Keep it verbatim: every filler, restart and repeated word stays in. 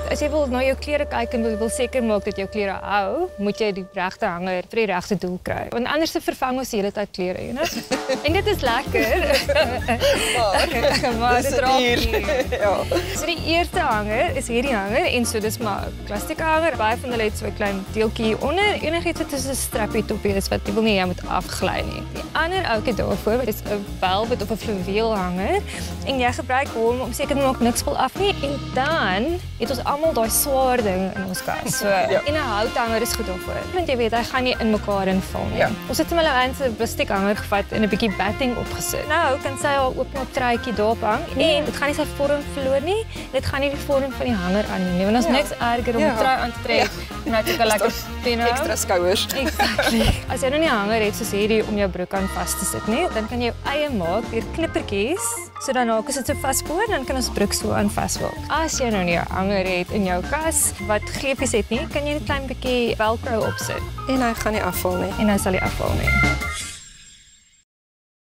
As jy wil na jou klere kyk en wil, wil seker maak dat jou klere hou, moet jy die regte hanger vir die regte doel kry. Want anders se vervang ons die hele tyd klere, jy know? En dit is lekker. maar, maar dit raak hier. ja. So die eerste hanger is hierdie hanger en so dis maar 'n plastiek hanger. Baie van hulle het so 'n klein deeltjie hier onder. Enigiets wat tussen 'n strappie toppie is wat jy wil nie jy moet afgly nie. Die ander ouetjie daarvoor is 'n velvet of 'n fluweel hanger en jy gebruik hom om seker te maak niks val af nie. En dan het ons almal daai swaar ding in ons kas. So ja. en 'n houthanger is goed daarvoor. Want jy weet hy gaan nie in mekaar inval nie. Ja. Ons het hom hulle aan 'n plastiek hanger gevat en 'n bietjie batting opgesit. Nou kan sy haar oopknop truitjie daarop hang en dit gaan nie sy vorm verloor nie. Dit gaan nie die vorm van die hanger aan nie. Want ons Ja. niks erger om Ja. die trui aan te trek Ja. en nou het ek 'n lekker pinne. Extra skouers. Exactly. As jy nou nie 'n hanger het soos hierdie om jou broek aan vas te sit nie, dan kan jy jou eie maak deur knippertjies. So dan maak ons dit so vasboor, dan kan ons broek so aan vasmaak. As jy nou nie 'n hanger het in jou kas wat gleepies het nie, kan jy 'n klein bietjie velcro opsit En hy gaan nie afval nie. en dan sal hy afval nie.